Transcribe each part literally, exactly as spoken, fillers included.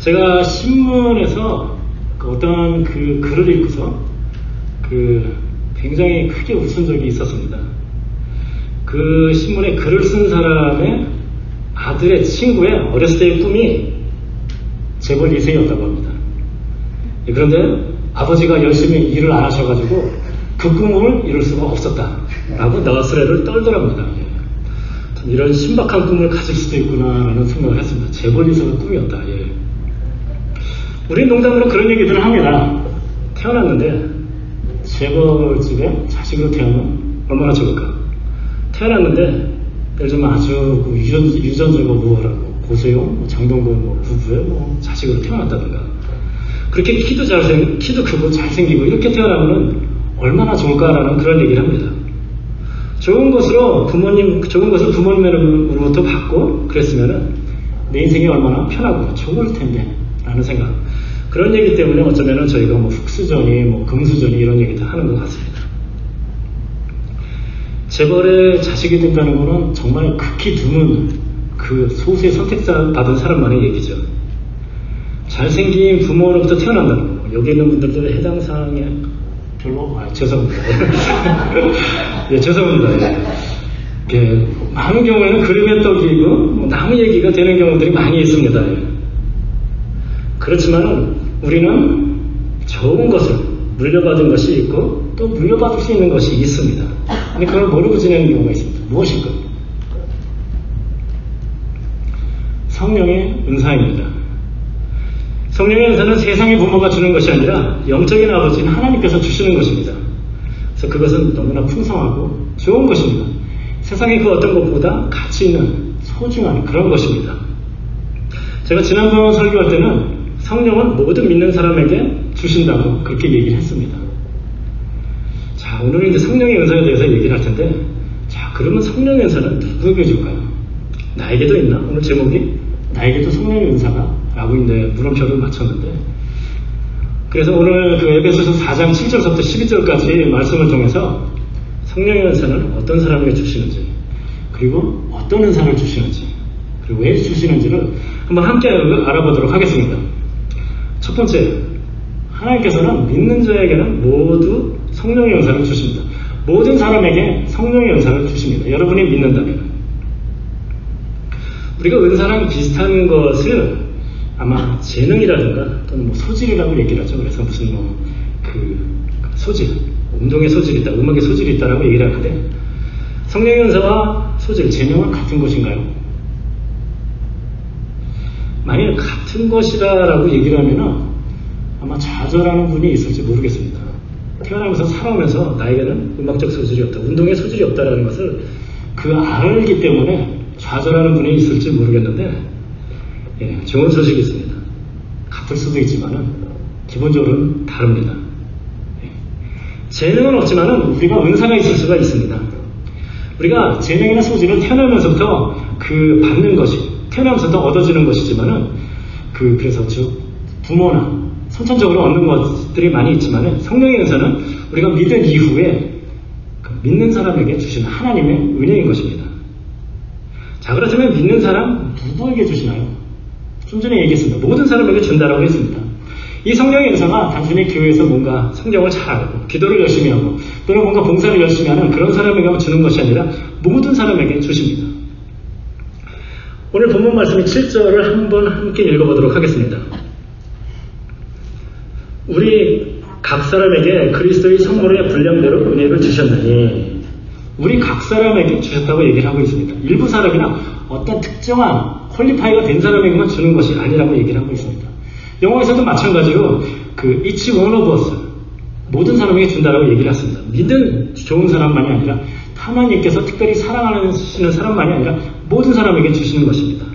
제가 신문에서 어떤 그 글을 읽고서 그 굉장히 크게 웃은 적이 있었습니다. 그 신문에 글을 쓴 사람의 아들의 친구의 어렸을 때의 꿈이 재벌 이 세였다고 합니다. 그런데 아버지가 열심히 일을 안 하셔가지고 그 꿈을 이룰 수가 없었다라고 너스레를 떨더랍니다. 참 이런 신박한 꿈을 가질 수도 있구나라는 생각을 했습니다. 재벌 이 세가 꿈이었다. 예. 우리 농담으로 그런 얘기들을 합니다. 태어났는데 재벌집에 자식으로 태어나면 얼마나 좋을까. 태어났는데 예를 들면 아주 그 유전, 유전자가 우월하고 고세용, 뭐 장동건 뭐 부부의 뭐 자식으로 태어났다든가 그렇게 키도 잘생, 키도 크고 잘생기고 이렇게 태어나면 얼마나 좋을까라는 그런 얘기를 합니다. 좋은 것으로 부모님, 좋은 것을 부모님으로부터 받고 그랬으면은 내 인생이 얼마나 편하고 좋을 텐데 라는 생각. 그런 얘기 때문에 어쩌면은 저희가 뭐 흑수저니 뭐 금수저니 이런 얘기도 하는 것 같습니다. 재벌의 자식이 된다는 것은 정말 극히 드문 그 소수의 선택자 받은 사람만의 얘기죠. 잘생긴 부모로부터 태어난다는 거. 여기 있는 분들도 해당 사항에 별로, 아, 죄송합니다. 예, 죄송합니다. 예. 예, 많은 경우에는 그림의 떡이고 나무 얘기가 되는 경우들이 많이 있습니다. 예. 그렇지만 우리는 좋은 것을 물려받은 것이 있고 또 물려받을 수 있는 것이 있습니다. 근데 그걸 모르고 지내는 경우가 있습니다. 무엇일까? 성령의 은사입니다. 성령의 은사는 세상의 부모가 주는 것이 아니라 영적인 아버지인 하나님께서 주시는 것입니다. 그래서 그것은 너무나 풍성하고 좋은 것입니다. 세상의 그 어떤 것보다 가치 있는 소중한 그런 것입니다. 제가 지난번 설교할 때는 성령은 모든 믿는 사람에게 주신다고 그렇게 얘기를 했습니다. 자, 오늘은 이제 성령의 은사에 대해서 얘기를 할 텐데, 자, 그러면 성령의 은사는 누구에게 줄까요? 나에게도 있나? 오늘 제목이 나에게도 성령의 은사가? 라고 이제 물음표를 맞췄는데, 그래서 오늘 그 에베소서 사 장 칠 절부터 십이 절까지 말씀을 통해서 성령의 은사는 어떤 사람에게 주시는지, 그리고 어떤 은사를 주시는지, 그리고 왜 주시는지를 한번 함께 알아보도록 하겠습니다. 첫 번째, 하나님께서는 믿는 자에게는 모두 성령의 은사를 주십니다. 모든 사람에게 성령의 은사를 주십니다. 여러분이 믿는다면. 우리가 은사랑 비슷한 것을 아마 재능이라든가 또는 뭐 소질이라고 얘기를 하죠. 그래서 무슨 뭐 그 소질, 운동의 소질이 있다, 음악의 소질이 있다라고 얘기를 하는데 성령의 은사와 소질, 재능은 같은 것인가요? 만약 같은 것이다라고 얘기를 하면은 아마 좌절하는 분이 있을지 모르겠습니다. 태어나면서 살아오면서 나에게는 음악적 소질이 없다, 운동의 소질이 없다라는 것을 그 알기 때문에 좌절하는 분이 있을지 모르겠는데, 예, 좋은 소식이 있습니다. 같을 수도 있지만은 기본적으로는 다릅니다. 예. 재능은 없지만은 우리가 은사가 있을 수가 있습니다. 우리가 재능이나 소질은 태어나면서부터 그 받는 것이, 태어나면서부터 얻어지는 것이지만은 그 그래서 즉 부모나 선천적으로 얻는 것들이 많이 있지만은 성령의 은사는 우리가 믿은 이후에 그 믿는 사람에게 주시는 하나님의 은혜인 것입니다. 자, 그렇다면 믿는 사람 누구에게 주시나요? 좀 전에 얘기했습니다. 모든 사람에게 준다라고 했습니다. 이 성령의 은사가 단순히 교회에서 뭔가 성경을 잘 알고 기도를 열심히 하고 또는 뭔가 봉사를 열심히 하는 그런 사람에게 주는 것이 아니라 모든 사람에게 주십니다. 오늘 본문 말씀이 칠 절을 한번 함께 읽어보도록 하겠습니다. 우리 각 사람에게 그리스도의 선물의 분량대로 은혜를 주셨나니, 우리 각 사람에게 주셨다고 얘기를 하고 있습니다. 일부 사람이나 어떤 특정한 퀄리파이가 된 사람에게만 주는 것이 아니라고 얘기를 하고 있습니다. 영어에서도 마찬가지로 그 each one of us, 모든 사람에게 준다라고 얘기를 했습니다. 믿은 좋은 사람만이 아니라 하나님께서 특별히 사랑하시는 사람만이 아니라 모든 사람에게 주시는 것입니다.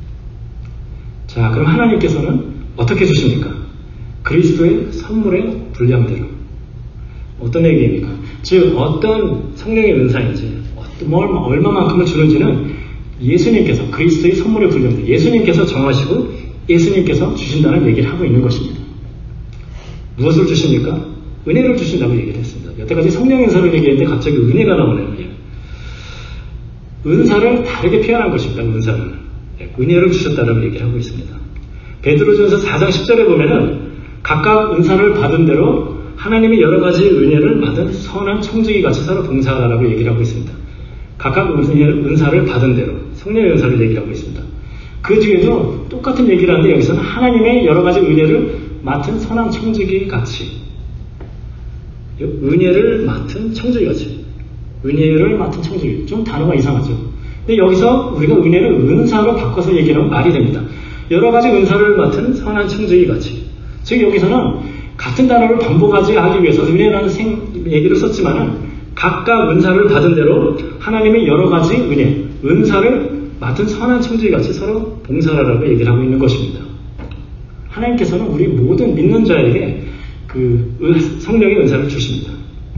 자, 그럼 하나님께서는 어떻게 주십니까? 그리스도의 선물의 분량대로. 어떤 얘기입니까? 즉 어떤 성령의 은사인지 어떤 뭘 얼마만큼을 주는지는 예수님께서, 그리스도의 선물의 분량대로 예수님께서 정하시고 예수님께서 주신다는 얘기를 하고 있는 것입니다. 무엇을 주십니까? 은혜를 주신다고 얘기를 했습니다. 여태까지 성령의 은사를 얘기했는데 갑자기 은혜가 나오네요. 은사를 다르게 표현한 것입니다. 은사를. 은혜를 주셨다라고 얘기를 하고 있습니다. 베드로전서 사 장 십 절에 보면은 각각 은사를 받은 대로 하나님이 여러 가지 은혜를 받은 선한 청지기 같이 서로 봉사하라고 얘기를 하고 있습니다. 각각 은사를 받은 대로 성령의 은사를 얘기를 하고 있습니다. 그 뒤에도 똑같은 얘기를 하는데 여기서는 하나님의 여러 가지 은혜를 맡은 선한 청지기 같이, 은혜를 맡은 청지기 같이, 은혜를 맡은 청지기, 좀 단어가 이상하죠. 근데 여기서 우리가 은혜를 은사로 바꿔서 얘기하면 말이 됩니다. 여러 가지 은사를 맡은 선한 청지기 같이. 즉 여기서는 같은 단어를 반복하지 하기 위해서 은혜라는 생, 얘기를 썼지만은 각각 은사를 받은 대로 하나님의 여러 가지 은혜, 은사를 맡은 선한 청지기 같이 서로 봉사하라고 얘기를 하고 있는 것입니다. 하나님께서는 우리 모든 믿는 자에게 그 성령의 은사를 주십니다.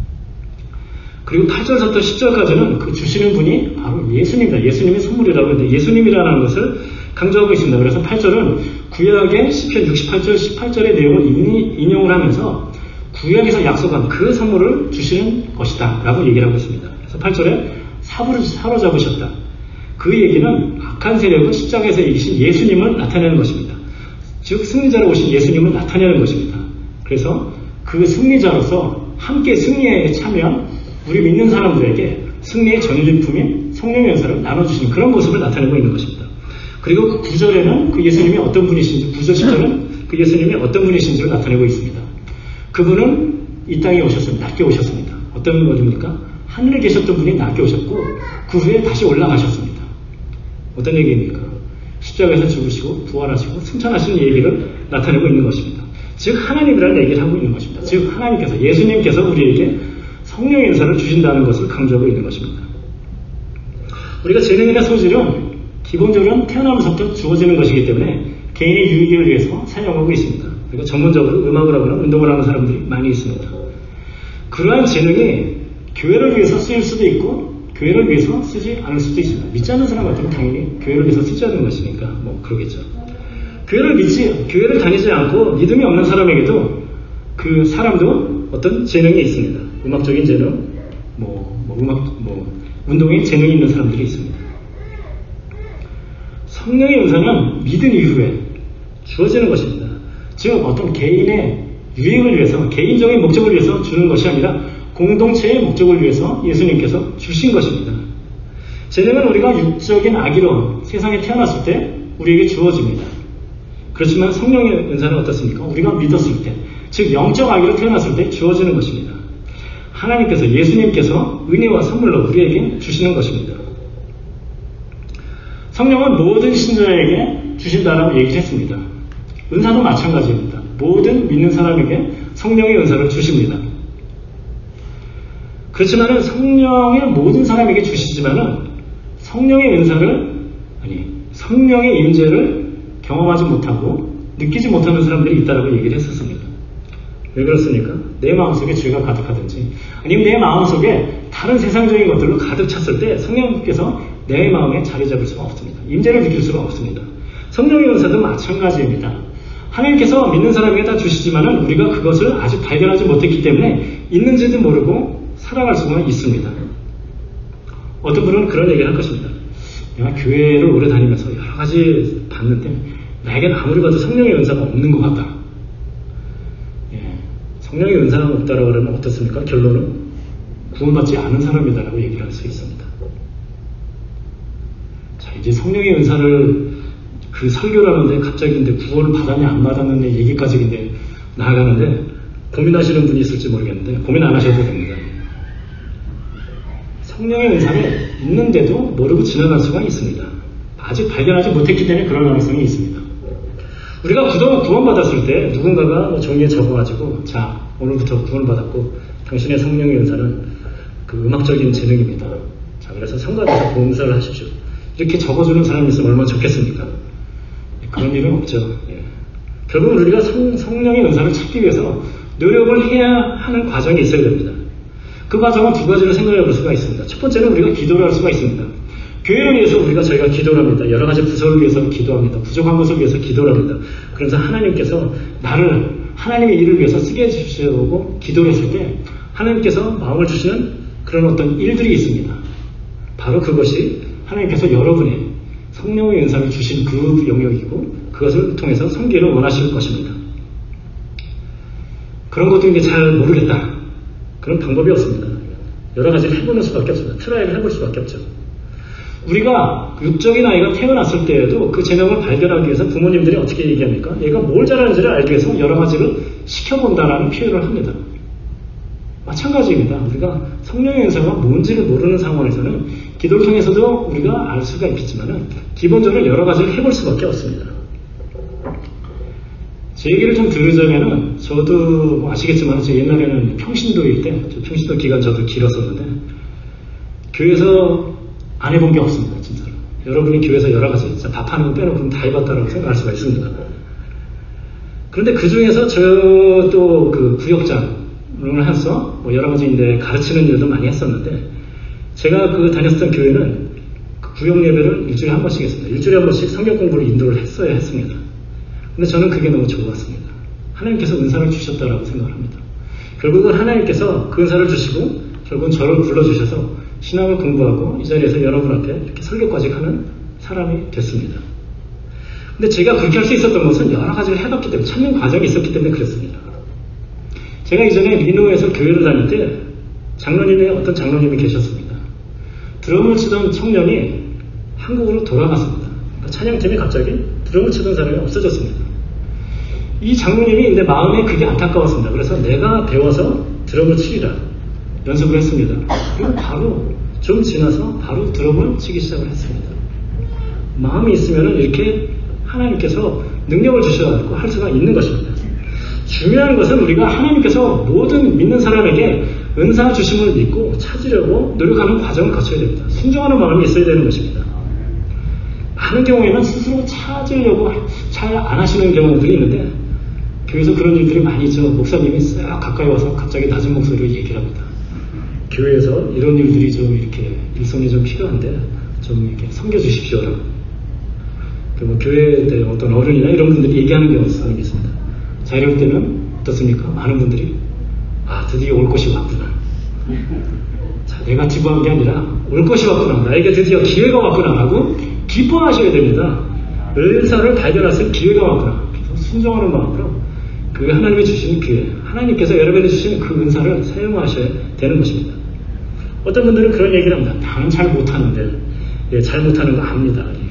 그리고 팔 절부터 십 절까지는 그 주시는 분이 바로 예수님입니다. 예수님의 선물이라고 하는데 예수님이라는 것을 강조하고 있습니다. 그래서 팔 절은 구약의 시편 육십팔 절, 십팔 절의 내용을 인용을 하면서 구약에서 약속한 그 선물을 주시는 것이다 라고 얘기를 하고 있습니다. 그래서 팔 절에 사부를 사로잡으셨다. 그 얘기는 악한 세력은 십자가에서 이기신 예수님을 나타내는 것입니다. 즉 승리자로 오신 예수님을 나타내는 것입니다. 그래서 그 승리자로서 함께 승리에 참여한 우리 믿는 사람들에게 승리의 전리품인 성령의 연사를 나눠주시는 그런 모습을 나타내고 있는 것입니다. 그리고 그 구 절에는 그 예수님이 어떤 분이신지, 구 절 십 절은 그 예수님이 어떤 분이신지를 나타내고 있습니다. 그분은 이 땅에 오셨습니다. 낮게 오셨습니다. 어떤 것입니까? 하늘에 계셨던 분이 낮게 오셨고 그 후에 다시 올라가셨습니다. 어떤 얘기입니까? 십자가에서 죽으시고 부활하시고 승천하시는 얘기를 나타내고 있는 것입니다. 즉 하나님이라는 얘기를 하고 있는 것입니다. 즉 하나님께서, 예수님께서 우리에게 성령의 은사를 주신다는 것을 강조하고 있는 것입니다. 우리가 재능이나 소질은 기본적으로 태어나면서부터 주어지는 것이기 때문에 개인의 유익을 위해서 사용하고 있습니다. 그리고 전문적으로 음악을 하거나 운동을 하는 사람들이 많이 있습니다. 그러한 재능이 교회를 위해서 쓰일 수도 있고 교회를 위해서 쓰지 않을 수도 있습니다. 믿지 않는 사람 같으면 당연히 교회를 위해서 쓰지 않는 것이니까 뭐 그러겠죠. 교회를 믿지, 교회를 다니지 않고 믿음이 없는 사람에게도 그 사람도 어떤 재능이 있습니다. 음악적인 재능, 뭐, 뭐 음악, 뭐 운동에 재능이 있는 사람들이 있습니다. 성령의 은사는 믿은 이후에 주어지는 것입니다. 즉 어떤 개인의 유익을 위해서, 개인적인 목적을 위해서 주는 것이 아니라 공동체의 목적을 위해서 예수님께서 주신 것입니다. 재능은 우리가 육적인 아기로 세상에 태어났을 때 우리에게 주어집니다. 그렇지만 성령의 은사는 어떻습니까? 우리가 믿었을 때, 즉 영적 아기로 태어났을 때 주어지는 것입니다. 하나님께서, 예수님께서 은혜와 선물로 우리에게 주시는 것입니다. 성령은 모든 신자에게 주신다라고 얘기를 했습니다. 은사도 마찬가지입니다. 모든 믿는 사람에게 성령의 은사를 주십니다. 그렇지만은 성령의 모든 사람에게 주시지만은 성령의 은사를, 아니 성령의 임재를 경험하지 못하고 느끼지 못하는 사람들이 있다라고 얘기를 했었습니다. 왜 그렇습니까? 내 마음속에 죄가 가득하든지 아니면 내 마음속에 다른 세상적인 것들로 가득 찼을 때 성령께서 내 마음에 자리 잡을 수가 없습니다. 임재를 느낄 수가 없습니다. 성령의 은사도 마찬가지입니다. 하나님께서 믿는 사람에게 다 주시지만은 우리가 그것을 아직 발견하지 못했기 때문에 있는지도 모르고 살아갈 수가 있습니다. 어떤 분은 그런 얘기를 할 것입니다. 내가 교회를 오래 다니면서 여러 가지 봤는데 나에게는 아무리 봐도 성령의 은사가 없는 것 같다. 예, 성령의 은사가 없다라고 하면 어떻습니까? 결론은 구원받지 않은 사람이다라고 얘기를 할 수 있습니다. 자, 이제 성령의 은사를 그 설교를 하는데 갑자기 근데 구원을 받았냐 안 받았느냐 얘기까지 근데 나아가는데 고민하시는 분이 있을지 모르겠는데 고민 안 하셔도 됩니다. 성령의 은사는 있는데도 모르고 지나갈 수가 있습니다. 아직 발견하지 못했기 때문에 그럴 가능성이 있습니다. 우리가 구원받았을 때 누군가가 종이에 적어가지고 자 오늘부터 구원받았고 당신의 성령의 은사는 그 음악적인 재능입니다. 자 그래서 성가대에서 봉사를 하십시오. 이렇게 적어주는 사람이 있으면 얼마나 좋겠습니까? 그런 일은 없죠. 예. 결국 우리가 성, 성령의 은사를 찾기 위해서 노력을 해야 하는 과정이 있어야 됩니다. 그 과정은 두 가지로 생각해 볼 수가 있습니다. 첫 번째는 우리가 기도를 할 수가 있습니다. 교회를 위해서 우리가 저희가 기도를 합니다. 여러 가지 부서를 위해서 기도합니다. 부족한 것을 위해서 기도를 합니다. 그러면서 하나님께서 나를 하나님의 일을 위해서 쓰게 해주시려고 기도를 했을 때 하나님께서 마음을 주시는 그런 어떤 일들이 있습니다. 바로 그것이 하나님께서 여러분의 성령의 은사를 주신 그 영역이고 그 그것을 통해서 섬기기를 원하실 것입니다. 그런 것도 이제 잘 모르겠다. 그런 방법이 없습니다. 여러 가지를 해보는 수밖에 없습니다. 트라이를 해볼 수밖에 없죠. 우리가 육적인 아이가 태어났을 때에도 그 재능을 발견하기 위해서 부모님들이 어떻게 얘기합니까? 얘가 뭘 잘하는지를 알기 위해서 여러 가지를 시켜본다라는 표현을 합니다. 마찬가지입니다. 우리가 성령의 은사가 뭔지를 모르는 상황에서는 기도를 통해서도 우리가 알 수가 있겠지만 기본적으로 여러 가지를 해볼 수밖에 없습니다. 제 얘기를 좀 들으자면은 저도 뭐 아시겠지만 제 옛날에는 평신도일 때 평신도 기간 저도 길었었는데 교회에서 안 해본 게 없습니다. 진짜로. 여러분이 교회에서 여러 가지 진짜 밥하는 거 빼놓고 다 해봤다라고 생각할 수가 있습니다. 그런데 그 중에서 저도 그 구역장을 해서 뭐 여러 가지인데 가르치는 일도 많이 했었는데 제가 그 다녔던 교회는 그 구역 예배를 일주일에 한 번씩 했습니다. 일주일에 한 번씩 성경 공부를 인도를 했어야 했습니다. 근데 저는 그게 너무 좋았습니다. 하나님께서 은사를 주셨다라고 생각을 합니다. 결국은 하나님께서 그 은사를 주시고 결국은 저를 불러주셔서 신앙을 공부하고 이 자리에서 여러분 앞에 이렇게 설교까지 하는 사람이 됐습니다. 근데 제가 그렇게 할 수 있었던 것은 여러 가지를 해봤기 때문에 찾는 과정이 있었기 때문에 그랬습니다. 제가 이전에 리노에서 교회를 다닐 때 장로님의 어떤 장로님이 계셨습니다. 드럼을 치던 청년이 한국으로 돌아갔습니다. 그러니까 찬양팀이 갑자기 드럼을 치던 사람이 없어졌습니다. 이 장로님이 내 마음에 그게 안타까웠습니다. 그래서 내가 배워서 드럼을 치리라 연습을 했습니다. 그리고 바로 좀 지나서 바로 드럼을 치기 시작을 했습니다. 마음이 있으면 이렇게 하나님께서 능력을 주셔서 할 수가 있는 것입니다. 중요한 것은 우리가 하나님께서 모든 믿는 사람에게 은사 주심을 믿고 찾으려고 노력하는 과정을 거쳐야 됩니다. 순종하는 마음이 있어야 되는 것입니다. 많은 경우에는 스스로 찾으려고 잘 안 하시는 경우들이 있는데 교회에서 그런 일들이 많이 있죠. 목사님이 싹 가까이 와서 갑자기 낮은 목소리로 얘기를 합니다. 교회에서 이런 일들이 좀 이렇게 일손이 좀 필요한데 좀 이렇게 섬겨주십시오라고. 뭐 교회에 대한 어떤 어른이나 이런 분들이 얘기하는 경우가 있습니다. 자, 이럴 때는 어떻습니까? 많은 분들이 아, 드디어 올 것이 왔구나. 자, 내가 기뻐한 게 아니라 올 것이 왔구나. 나에게 드디어 기회가 왔구나 라고 기뻐하셔야 됩니다. 은사를 발견했을 기회가 왔구나. 그래서 순종하는 마음으로 그 하나님이 주시는 기회, 하나님께서 여러분이 주시는 그 은사를 사용하셔야 되는 것입니다. 어떤 분들은 그런 얘기를 합니다. 나는 잘 못하는데, 예, 잘 못하는 거 압니다. 예.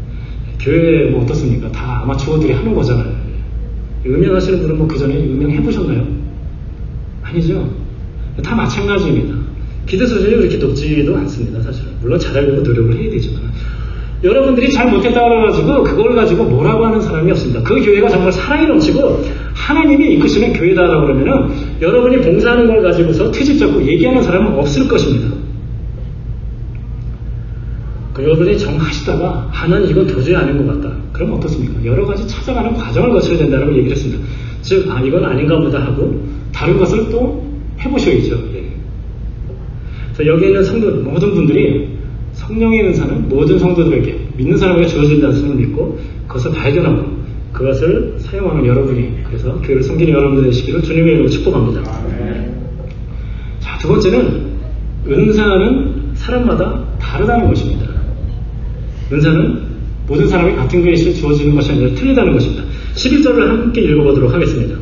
교회 뭐 어떻습니까? 다 아마추어들이 하는 거잖아요. 예. 음향하시는 분은 뭐 그 전에 음향 해보셨나요? 아니죠. 다 마찬가지입니다. 기대 수준이 그렇게 높지도 않습니다. 사실은. 물론 잘하려고 노력을 해야 되지만. 여러분들이 잘 못했다고 해가지고 그걸 가지고 뭐라고 하는 사람이 없습니다. 그 교회가 정말 사랑이 넘치고 하나님이 이끄시는 교회다라고 그러면은 여러분이 봉사하는 걸 가지고서 트집 잡고 얘기하는 사람은 없을 것입니다. 그 여러분이 정하시다가 아, 난 이건 도저히 아닌 것 같다. 그럼 어떻습니까? 여러 가지 찾아가는 과정을 거쳐야 된다고 얘기를 했습니다. 즉, 아, 이건 아닌가 보다 하고 다른 것을 또 해보셔야죠. 예. 그래서 여기 있는 성도 모든 분들이 성령의 은사는 모든 성도들에게 믿는 사람에게 주어진다는 것을 믿고 그것을 발견하고 그것을 사용하는 여러분이 그래서 교회를 섬기는 여러분들 되시기를 주님의 이름으로 축복합니다. 자, 두 번째는 은사는 사람마다 다르다는 것입니다. 은사는 모든 사람이 같은 것이 주어지는 것이 아니라 틀리다는 것입니다. 십일 절을 함께 읽어보도록 하겠습니다.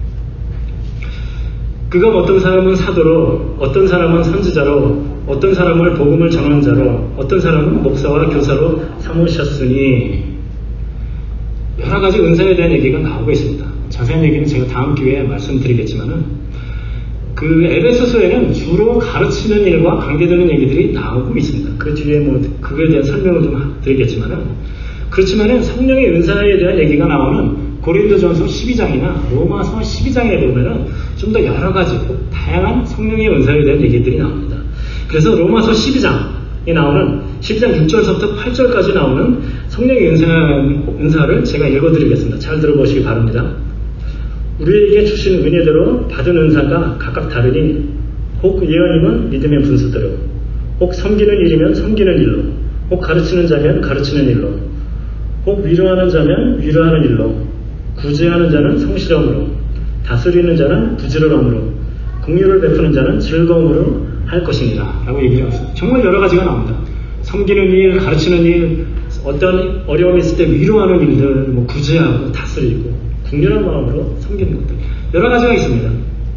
그가 어떤 사람은 사도로, 어떤 사람은 선지자로, 어떤 사람을 복음을 전하는 자로, 어떤 사람은 목사와 교사로 삼으셨으니 여러 가지 은사에 대한 얘기가 나오고 있습니다. 자세한 얘기는 제가 다음 기회에 말씀드리겠지만은 그 에베소서에는 주로 가르치는 일과 관계되는 얘기들이 나오고 있습니다. 그 뒤에 뭐 그거에 대한 설명을 좀 드리겠지만은 그렇지만은 성령의 은사에 대한 얘기가 나오는 고린도전서 십이 장이나 로마서 십이 장에 보면은 좀 더 여러 가지 다양한 성령의 은사에 대한 얘기들이 나옵니다. 그래서 로마서 십이 장에 나오는 십이 장 육 절서부터 팔 절까지 나오는 성령의 은사, 은사를 제가 읽어드리겠습니다. 잘 들어보시기 바랍니다. 우리에게 주신 은혜대로 받은 은사가 각각 다르니 혹 예언이면 믿음의 분수대로, 혹 섬기는 일이면 섬기는 일로, 혹 가르치는 자면 가르치는 일로, 혹 위로하는 자면 위로하는 일로, 구제하는 자는 성실함으로, 다스리는 자는 부지런함으로, 긍휼을 베푸는 자는 즐거움으로 할 것이니라 라고 얘기를 하고 있습니다. 정말 여러 가지가 나옵니다. 섬기는 일, 가르치는 일, 어떤 어려움이 있을 때 위로하는 일들, 뭐 구제하고 다스리고 국률한 마음으로 섬기는 것들 여러 가지가 있습니다.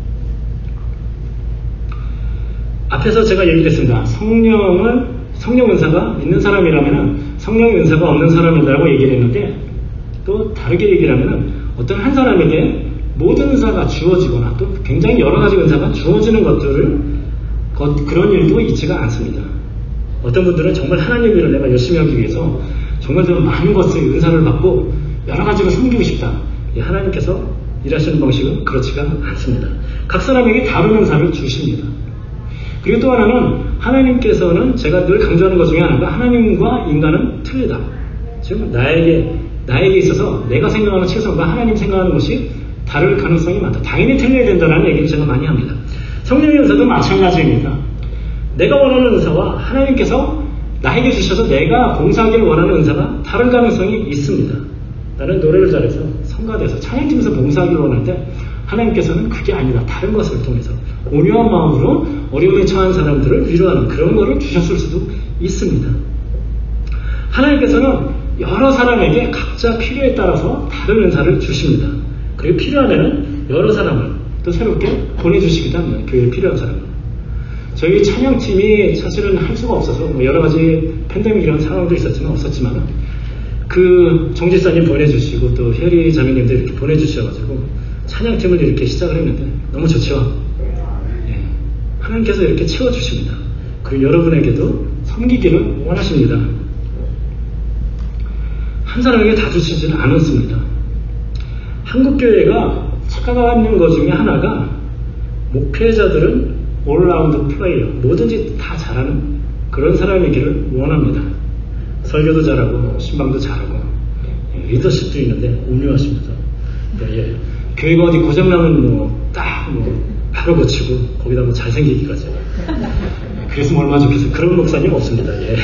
앞에서 제가 얘기를 했습니다. 성령을 성령 은사가 있는 사람이라면 성령의 은사가 없는 사람이라고 얘기를 했는데 또 다르게 얘기를 하면 어떤 한 사람에게 모든 은사가 주어지거나 또 굉장히 여러 가지 은사가 주어지는 것들을 그런 일도 있지가 않습니다. 어떤 분들은 정말 하나님 일을 내가 열심히 하기 위해서 정말 더 많은 것을 은사를 받고 여러 가지로 섬기고 싶다. 하나님께서 일하시는 방식은 그렇지가 않습니다. 각 사람에게 다른 은사를 주십니다. 그리고 또 하나는 하나님께서는 제가 늘 강조하는 것 중에 하나가 하나님과 인간은 틀리다. 즉 나에게 나에게 있어서 내가 생각하는 최선과 하나님 생각하는 것이 다를 가능성이 많다. 당연히 틀려야 된다는 얘기를 제가 많이 합니다. 성령의 은사도 마찬가지입니다. 내가 원하는 은사와 하나님께서 나에게 주셔서 내가 봉사하기를 원하는 은사가 다른 가능성이 있습니다. 나는 노래를 잘해서 성가대에서 찬양팀에서 봉사하기를 원하는데 하나님께서는 그게 아니다. 다른 것을 통해서 온유한 마음으로 어려움에 처한 사람들을 위로하는 그런 것을 주셨을 수도 있습니다. 하나님께서는 여러 사람에게 각자 필요에 따라서 다른 은사를 주십니다. 그리고 필요하면 여러 사람을 또 새롭게 보내주시기도 합니다. 교회에 필요한 사람을. 저희 찬양팀이 사실은 할 수가 없어서 뭐 여러 가지 팬데믹 이런 상황도 있었지만 없었지만 그 정지사님 보내주시고 또 혜리 자매님들 이렇게 보내주셔가지고 찬양팀을 이렇게 시작을 했는데 너무 좋죠. 예. 하나님께서 이렇게 채워주십니다. 그리고 여러분에게도 섬기기를 원하십니다. 한 사람에게 다 주시지는 않았습니다. 한국교회가 착각하는 것 중에 하나가 목회자들은 올라운드 플레이어, 뭐든지 다 잘하는 그런 사람이기를 원합니다. 설교도 잘하고 신방도 잘하고 예, 리더십도 있는데 온유하십니다. 예, 예. 교회가 어디 고장나면 뭐 딱 뭐 바로 고치고 거기다 뭐 잘생기기까지. 그랬으면 얼마나 좋겠어요. 그런 목사님 없습니다. 예.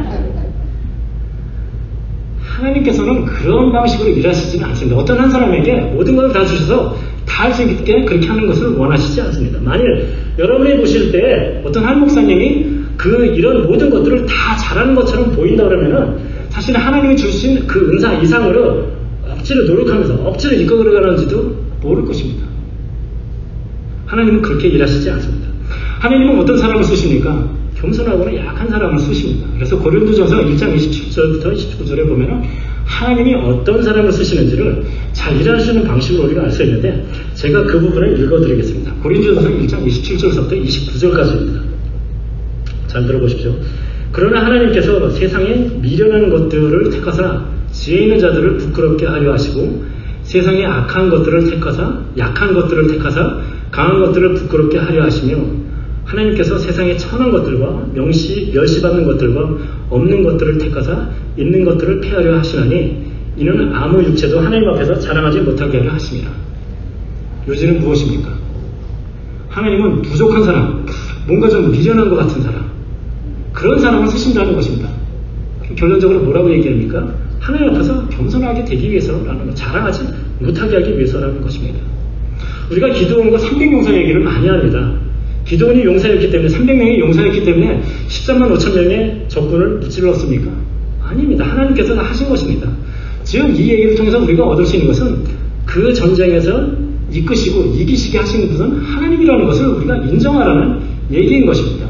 하나님께서는 그런 방식으로 일하시지는 않습니다. 어떤 한 사람에게 모든 것을 다 주셔서 다 할 수 있게 그렇게 하는 것을 원하시지 않습니다. 만일 여러분이 보실 때 어떤 한 목사님이 그 이런 모든 것들을 다 잘하는 것처럼 보인다 그러면은 사실 하나님이 주신 그 은사 이상으로 억지로 노력하면서 억지로 이끌어가는지도 모를 것입니다. 하나님은 그렇게 일하시지 않습니다. 하나님은 어떤 사람을 쓰십니까? 겸손하고는 약한 사람을 쓰십니다. 그래서 고린도전서 일 장 이십칠 절부터 이십구 절에 보면 하나님이 어떤 사람을 쓰시는지를 잘 일하시는 방식으로 우리가 알 수 있는데 제가 그 부분을 읽어드리겠습니다. 고린도전서 일 장 이십칠 절부터 이십구 절까지입니다. 잘 들어보십시오. 그러나 하나님께서 세상에 미련한 것들을 택하사 지혜 있는 자들을 부끄럽게 하려 하시고 세상에 악한 것들을 택하사 약한 것들을 택하사 강한 것들을 부끄럽게 하려 하시며 하나님께서 세상에 천한 것들과 명시, 멸시받는 것들과 없는 것들을 택하사 있는 것들을 폐하려 하시나니 이는 아무 육체도 하나님 앞에서 자랑하지 못하게 하려 하십니다. 요지는 무엇입니까? 하나님은 부족한 사람, 뭔가 좀 미련한 것 같은 사람, 그런 사람을 쓰신다는 것입니다. 결론적으로 뭐라고 얘기합니까? 하나님 앞에서 겸손하게 되기 위해서라는 것, 자랑하지 못하게 하기 위해서라는 것입니다. 우리가 기도원과 삼백 용사 얘기를 많이 합니다. 기도원이 용사였기 때문에 삼백 명이 용사였기 때문에 십삼만 오천 명의 적군을 무찔렀습니까? 아닙니다. 하나님께서 다 하신 것입니다. 즉 이 얘기를 통해서 우리가 얻을 수 있는 것은 그 전쟁에서 이끄시고 이기시게 하시는 분은 하나님이라는 것을 우리가 인정하라는 얘기인 것입니다.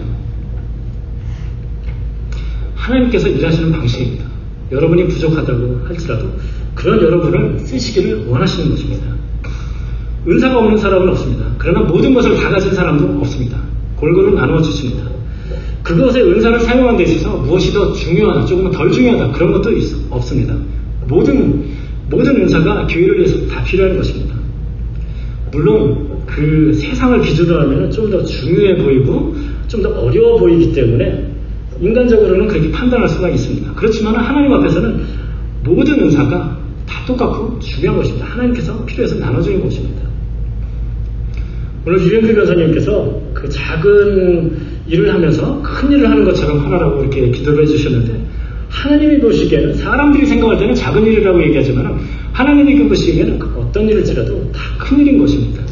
하나님께서 일하시는 방식입니다. 여러분이 부족하다고 할지라도 그런 여러분을 쓰시기를 원하시는 것입니다. 은사가 없는 사람은 없습니다. 그러나 모든 것을 다 가진 사람도 없습니다. 골고루 나누어 주십니다. 그것의 은사를 사용하는 데 있어서 무엇이 더 중요하다, 조금은 덜 중요하다 그런 것도 있, 없습니다. 모든 모든 은사가 교회를 위해서 다 필요한 것입니다. 물론 그 세상을 기준으로 하면 좀 더 중요해 보이고 좀 더 어려워 보이기 때문에 인간적으로는 그렇게 판단할 수가 있습니다. 그렇지만 하나님 앞에서는 모든 은사가 다 똑같고 중요한 것입니다. 하나님께서 필요해서 나눠주는 것입니다. 오늘 유영필 변사님께서 그 작은 일을 하면서 큰 일을 하는 것처럼 하나라고 이렇게 기도를 해주셨는데 하나님이 보시기에는 사람들이 생각할 때는 작은 일이라고 얘기하지만 하나님이 보시기에는 어떤 일일지라도 다 큰 일인 것입니다.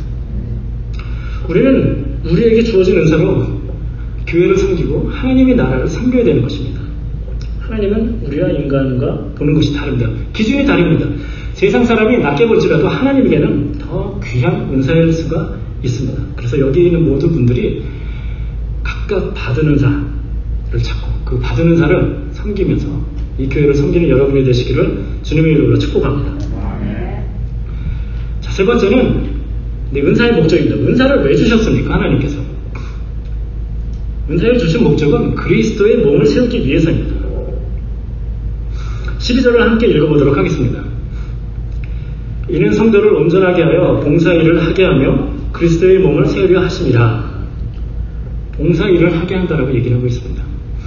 우리는 우리에게 주어진 은사로 교회를 섬기고 하나님의 나라를 섬겨야 되는 것입니다. 하나님은 우리와 인간과 보는 것이 다릅니다. 기준이 다릅니다. 세상 사람이 낮게 볼지라도 하나님에게는 더 귀한 은사일 수가 있습니다. 그래서 여기 있는 모든 분들이 각각 받은 은사를 찾고 그 받은 은사를 섬기면서 이 교회를 섬기는 여러분이 되시기를 주님의 이름으로 축복합니다. 자, 세 번째는 네, 은사의 목적입니다. 은사를 왜 주셨습니까? 하나님께서. 은사를 주신 목적은 그리스도의 몸을 세우기 위해서입니다. 십이 절을 함께 읽어보도록 하겠습니다. 이는 성도를 온전하게 하여 봉사일을 하게 하며 그리스도의 몸을 세우려 하심이라. 봉사일을 하게 한다라고 얘기를 하고 있습니다.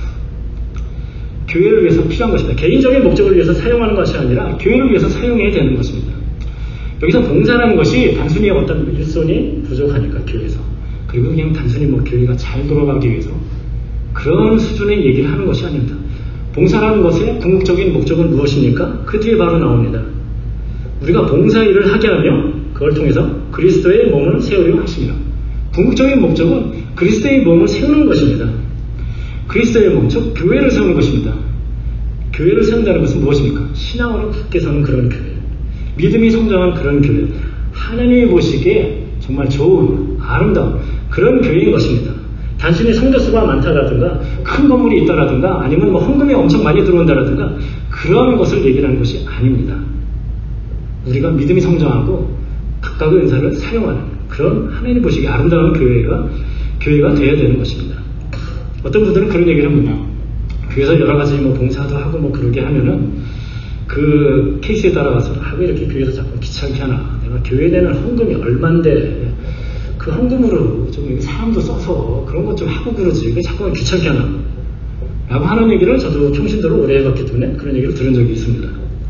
교회를 위해서 필요한 것입니다. 개인적인 목적을 위해서 사용하는 것이 아니라 교회를 위해서 사용해야 되는 것입니다. 여기서 봉사라는 것이 단순히 어떤 일손이 부족하니까 교회에서, 그리고 그냥 단순히 뭐 교회가 잘 돌아가기 위해서 그런 수준의 얘기를 하는 것이 아닙니다. 봉사라는 것의 궁극적인 목적은 무엇입니까? 그 뒤에 바로 나옵니다. 우리가 봉사일을 하게 하며 그걸 통해서 그리스도의 몸을 세우려 하시며, 궁극적인 목적은 그리스도의 몸을 세우는 것입니다. 그리스도의 몸, 즉 교회를 세우는 것입니다. 교회를 세운다는 것은 무엇입니까? 신앙으로 굳게 서는 그런 교회, 믿음이 성장한 그런 교회, 하나님이 보시기에 정말 좋은 아름다운 그런 교회인 것입니다. 단순히 성도 수가 많다라든가 큰 건물이 있다라든가 아니면 뭐 헌금이 엄청 많이 들어온다라든가 그런 것을 얘기하는 것이 아닙니다. 우리가 믿음이 성장하고 각각의 은사를 사용하는 그런 하나님 보시기에 아름다운 교회가 교회가 되어야 되는 것입니다. 어떤 분들은 그런 얘기를 합니다. 교회에서 여러 가지 뭐 봉사도 하고 뭐 그러게 하면은 그 케이스에 따라가서 아, 왜 이렇게 교회에서 자꾸 귀찮게 하나, 내가 교회 내는 헌금이 얼만데 그 헌금으로 좀 사람도 써서 그런 것 좀 하고 그러지 왜 자꾸 귀찮게 하나 라고 하는 얘기를 저도 평신도를 오래 해봤기 때문에 그런 얘기를 들은 적이 있습니다.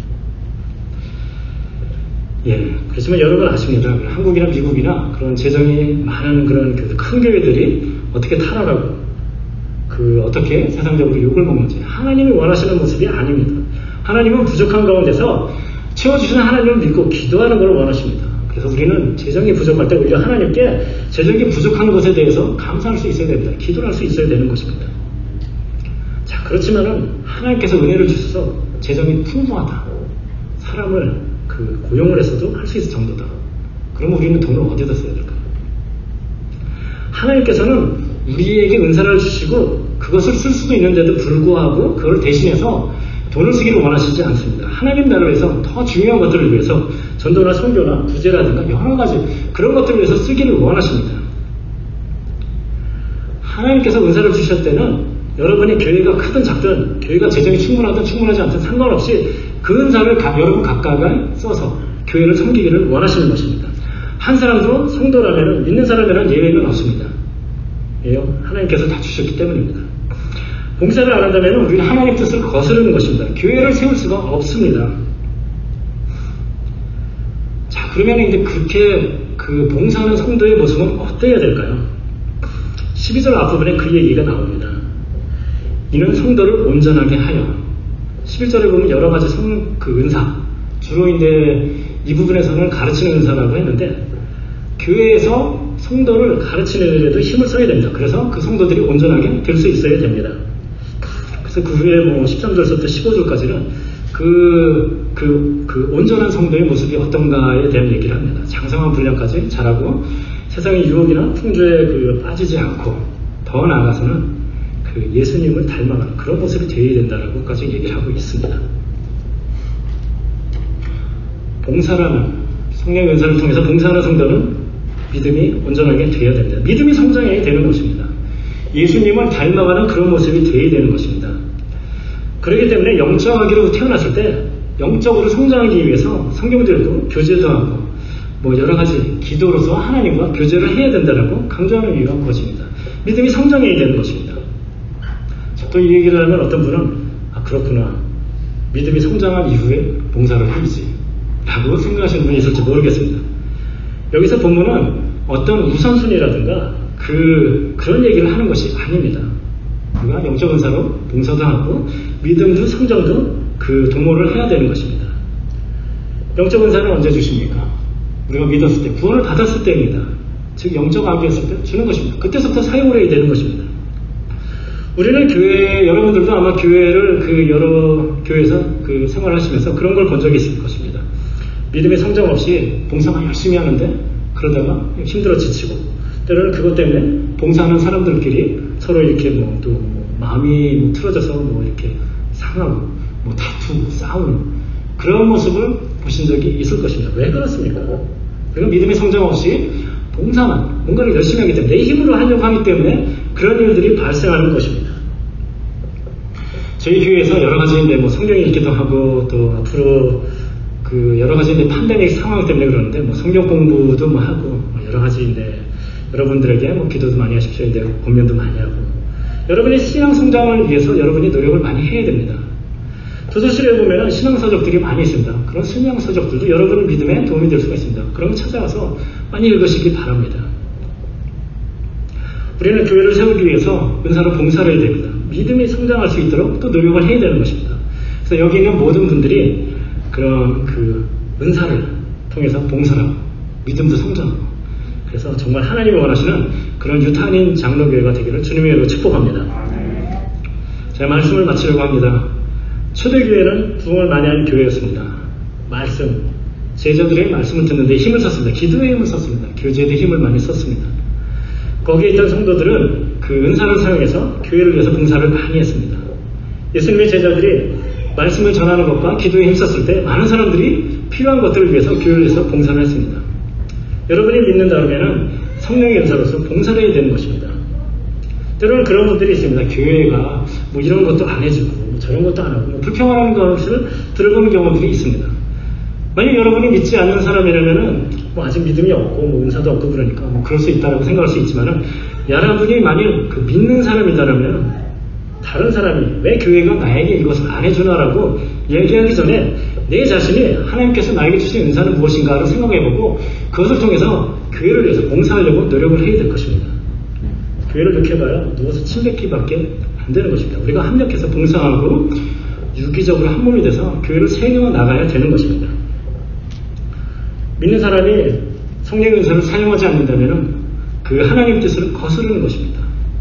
예, 그렇지만 여러분 아십니다. 한국이나 미국이나 그런 재정이 많은 그런 큰 교회들이 어떻게 타락하고 그 어떻게 세상적으로 욕을 먹는지 하나님이 원하시는 모습이 아닙니다. 하나님은 부족한 가운데서 채워주시는 하나님을 믿고 기도하는 걸 원하십니다. 그래서 우리는 재정이 부족할 때 오히려 하나님께 재정이 부족한 것에 대해서 감사할 수 있어야 됩니다. 기도를 할 수 있어야 되는 것입니다. 자, 그렇지만은 하나님께서 은혜를 주셔서 재정이 풍부하다, 사람을 그 고용을 해서도 할 수 있을 정도다. 그러면 우리는 돈을 어디다 써야 될까요? 하나님께서는 우리에게 은사를 주시고 그것을 쓸 수도 있는데도 불구하고 그걸 대신해서 돈을 쓰기를 원하시지 않습니다. 하나님 나라에서 더 중요한 것들을 위해서 전도나 선교나 구제라든가 여러 가지 그런 것들을 위해서 쓰기를 원하십니다. 하나님께서 은사를 주실 때는 여러분이 교회가 크든 작든 교회가 재정이 충분하든 충분하지 않든 상관없이 그 은사를 각, 여러분 각각을 써서 교회를 섬기기를 원하시는 것입니다. 한 사람도 성도라면 믿는 사람이라는 예외는 없습니다. 왜요? 하나님께서 다 주셨기 때문입니다. 봉사를 안 한다면 우리는 하나님 뜻을 거스르는 것입니다. 교회를 세울 수가 없습니다. 자, 그러면 이제 그렇게 그 봉사하는 성도의 모습은 어때야 될까요? 십이 절 앞부분에 그 얘기가 나옵니다. 이는 성도를 온전하게 하여. 십일 절에 보면 여러 가지 성, 그 은사, 주로 이제 이 부분에서는 가르치는 은사라고 했는데, 교회에서 성도를 가르치는 일에도 힘을 써야 됩니다. 그래서 그 성도들이 온전하게 될 수 있어야 됩니다. 그래서 그 후에 뭐 십삼 절부터 십오 절까지는 그, 그, 그 온전한 성도의 모습이 어떤가에 대한 얘기를 합니다. 장성한 분량까지 잘하고 세상의 유혹이나 풍조에 그 빠지지 않고 더 나아가서는 그 예수님을 닮아가는 그런 모습이 되어야 된다라고까지 얘기를 하고 있습니다. 봉사라는 성령의 은사를 통해서 봉사하는 성도는 믿음이 온전하게 되어야 됩니다. 믿음이 성장해야 되는 것입니다. 예수님을 닮아가는 그런 모습이 되어야 되는 것입니다. 그렇기 때문에 영적하기로 태어났을 때 영적으로 성장하기 위해서 성경도 읽고 교제도 하고 뭐 여러 가지 기도로서 하나님과 교제를 해야 된다라고 강조하는 이유가 그것입니다. 믿음이 성장해야 되는 것입니다. 또 이 얘기를 하면 어떤 분은 아 그렇구나, 믿음이 성장한 이후에 봉사를 해야지 라고 생각하시는 분이 있을지 모르겠습니다. 여기서 본문은 어떤 우선순위라든가 그, 그런 얘기를 하는 것이 아닙니다. 우리가 영적 은사로 봉사도 하고 믿음도 성장도 그 도모를 해야 되는 것입니다. 영적 은사는 언제 주십니까? 우리가 믿었을 때, 구원을 받았을 때입니다. 즉 영적 아기였을 때 주는 것입니다. 그때서부터 사용을 해야 되는 것입니다. 우리는 교회, 여러분들도 아마 교회를 그 여러 교회에서 그 생활하시면서 그런 걸 본 적이 있을 것입니다. 믿음의 성장 없이 봉사만 열심히 하는데 그러다가 힘들어 지치고 때로는 그것 때문에 봉사하는 사람들끼리 서로 이렇게 뭐 또 뭐 마음이 뭐 틀어져서 뭐 이렇게 상하고 뭐 다투고 싸우는 그런 모습을 보신 적이 있을 것입니다. 왜 그렇습니까? 우리가 믿음의 성장 없이 봉사만 뭔가를 열심히 하기 때문에 내 힘으로 하려고 하기 때문에 그런 일들이 발생하는 것입니다. 저희 교회에서 여러 가지인데 뭐 성경 읽기도 하고 또 앞으로 그 여러 가지인데 팬데믹 상황 때문에 그러는데 뭐 성경 공부도 뭐 하고 뭐 여러 가지인데 여러분들에게 뭐 기도도 많이 하십시오. 인데 공연도 많이 하고 여러분의 신앙 성장을 위해서 여러분이 노력을 많이 해야 됩니다. 도서실에 보면 신앙서적들이 많이 있습니다. 그런 신앙서적들도 여러분의 믿음에 도움이 될 수가 있습니다. 그런 거 찾아와서 많이 읽으시기 바랍니다. 우리는 교회를 세우기 위해서 은사로 봉사를 해야 됩니다. 믿음이 성장할 수 있도록 또 노력을 해야 되는 것입니다. 그래서 여기 있는 모든 분들이 그런 그 은사를 통해서 봉사하고 믿음도 성장하고 그래서 정말 하나님이 원하시는 그런 유탄인 장로교회가 되기를 주님의 이름으로 축복합니다. 제가 말씀을 마치려고 합니다. 초대교회는 부흥을 많이 하는 교회였습니다. 말씀, 제자들의 말씀을 듣는데 힘을 썼습니다. 기도에 힘을 썼습니다. 교제에 힘을 많이 썼습니다. 거기에 있던 성도들은 그 은사를 사용해서 교회를 위해서 봉사를 많이 했습니다. 예수님의 제자들이 말씀을 전하는 것과 기도에 힘썼을 때 많은 사람들이 필요한 것들을 위해서 교회를 위해서 봉사를 했습니다. 여러분이 믿는다면 성령의 은사로서 봉사를 해야 되는 것입니다. 때로는 그런 분들이 있습니다. 교회가 뭐 이런 것도 안 해주고 뭐 저런 것도 안 하고 뭐 불평하는 것을 들어보는 경우들이 있습니다. 만약 여러분이 믿지 않는 사람이라면은 뭐 아직 믿음이 없고 뭐 은사도 없고 그러니까 뭐 그럴 수 있다라고 생각할 수 있지만은 여러분이 만약 그 믿는 사람이다라면 다른 사람이 왜 교회가 나에게 이것을 안 해주나라고 얘기하기 전에 내 자신이 하나님께서 나에게 주신 은사는 무엇인가를 생각해보고 그것을 통해서 교회를 위해서 봉사하려고 노력을 해야 될 것입니다. 교회를 이렇게 봐야 누워서 침뱉기밖에 안 되는 것입니다. 우리가 합력해서 봉사하고 유기적으로 한 몸이 돼서 교회를 세워 나가야 되는 것입니다. 믿는 사람이 성령의 은사를 사용하지 않는다면 그 하나님 뜻을 거스르는 것입니다.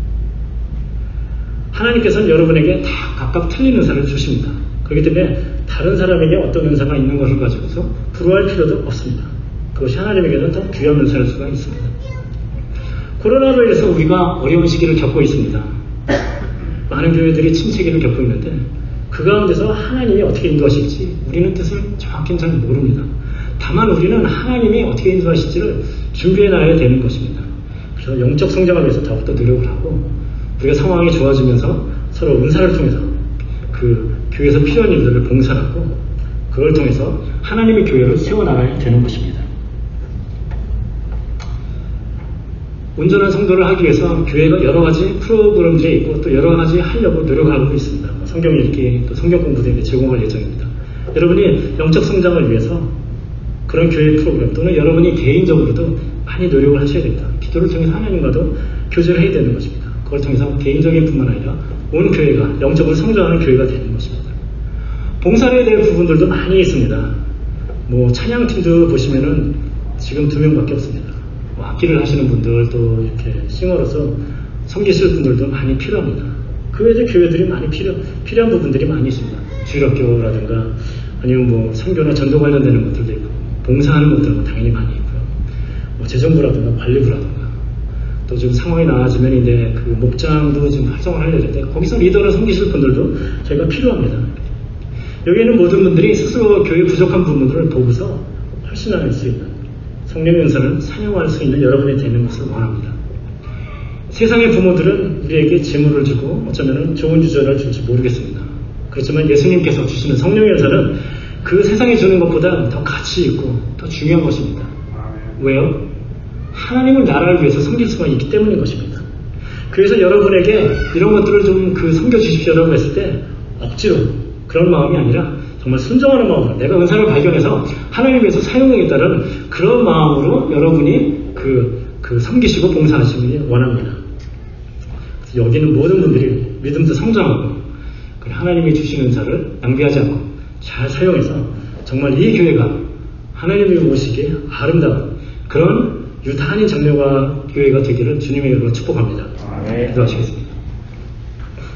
하나님께서는 여러분에게 다 각각 틀린 은사를 주십니다. 그렇기 때문에 다른 사람에게 어떤 은사가 있는 것을 가지고서 부러워할 필요도 없습니다. 그것이 하나님에게는 더 귀한 은사일 수가 있습니다. 코로나로 인해서 우리가 어려운 시기를 겪고 있습니다. 많은 교회들이 침체기를 겪고 있는데 그 가운데서 하나님이 어떻게 인도하실지 우리는 뜻을 정확히는 잘 모릅니다. 다만 우리는 하나님이 어떻게 인도하실지를 준비해놔야 되는 것입니다. 그래서 영적 성장을 위해서 더욱더 노력을 하고 우리가 상황이 좋아지면서 서로 은사를 통해서 그 교회에서 필요한 일들을 봉사하고 그걸 통해서 하나님의 교회를 세워나가야 되는 것입니다. 온전한 성도를 하기 위해서 교회가 여러 가지 프로그램들이 있고 또 여러 가지 하려고 노력하고 있습니다. 성경 읽기, 또 성경 공부도 제공할 예정입니다. 여러분이 영적 성장을 위해서 그런 교회 프로그램 또는 여러분이 개인적으로도 많이 노력을 하셔야 됩니다. 기도를 통해서 하나님과도 교제를 해야 되는 것입니다. 그걸 통해서 개인적인 뿐만 아니라 온 교회가 영적으로 성장하는 교회가 되는 것입니다. 봉사를 해야 될 부분들도 많이 있습니다. 뭐 찬양팀도 보시면은 지금 두 명밖에 없습니다. 뭐 악기를 하시는 분들 또 이렇게 싱어로서 섬기실 분들도 많이 필요합니다. 그 외에 교회들이 많이 필요, 필요한 부분들이 많이 있습니다. 주일학교라든가 아니면 뭐 선교나 전도 관련되는 것들도 있고 봉사하는 것들은 당연히 많이 있고요. 뭐 재정부라든가 관리부라든가 또 좀 상황이 나아지면 이제 그 목장도 좀 활성화를 하려고 하는데 거기서 리더를 섬기실 분들도 저희가 필요합니다. 여기에는 모든 분들이 스스로 교회 부족한 부분들을 보고서 훨씬할 수 있는 성령의 은사를 사용할 수 있는 여러분이 되는 것을 원합니다. 세상의 부모들은 우리에게 재물을 주고 어쩌면 좋은 유전을 줄지 모르겠습니다. 그렇지만 예수님께서 주시는 성령의 은사는 그 세상에 주는 것보다 더 가치 있고 더 중요한 것입니다. 왜요? 하나님을 나라를 위해서 섬길 수가 있기 때문인 것입니다. 그래서 여러분에게 이런 것들을 좀 그 섬겨주십시오라고 했을 때 억지로 그런 마음이 아니라 정말 순종하는 마음으로 내가 은사를 발견해서 하나님 위해서 사용하겠다는 그런 마음으로 여러분이 그, 그 섬기시고 봉사하시길 원합니다. 그래서 여기는 모든 분들이 믿음도 성장하고 하나님이 주신 은사를 낭비하지 않고 잘 사용해서 정말 이 교회가 하나님이 모시기에 아름다운 그런 유탄인 장로가 교회가 되기를 주님의 이름으로 축복합니다. 기도하시겠습니다.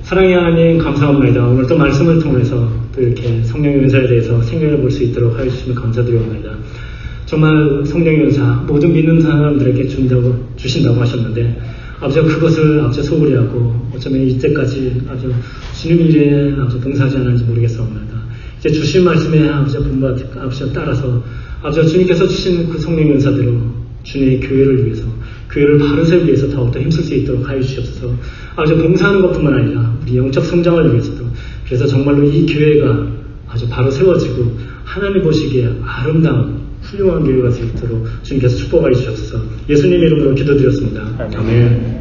사랑의 하나님 감사합니다. 오늘 또 말씀을 통해서 또 이렇게 성령의 은사에 대해서 생각해 볼 수 있도록 하여주시면 감사드립니다. 정말 성령의 은사 모든 믿는 사람들에게 준다고 주신다고 하셨는데 아버지 그것을 아버지 소홀히 하고 어쩌면 이때까지 아버지 주님 일에 아버지 봉사하지 않았는지 모르겠사옵니다. 이제 주신 말씀에 아버지 본받 아버지 따라서 아버지 주님께서 주신 그 성령의 은사대로 주님의 교회를 위해서 교회를 바로 세우기 위해서 더욱더 힘쓸 수 있도록 하여 주시옵소서. 아버지 봉사하는 것뿐만 아니라 우리 영적 성장을 위해서도 그래서 정말로 이 교회가 아주 바로 세워지고 하나님 보시기에 아름다운 훌륭한 교회가 될 수 있도록 주님께서 축복하여 주시옵소서. 예수님 이름으로 기도드렸습니다. 아멘.